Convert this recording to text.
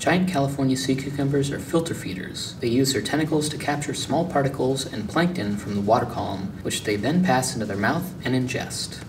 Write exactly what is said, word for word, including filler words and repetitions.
Giant California sea cucumbers are filter feeders. They use their tentacles to capture small particles and plankton from the water column, which they then pass into their mouth and ingest.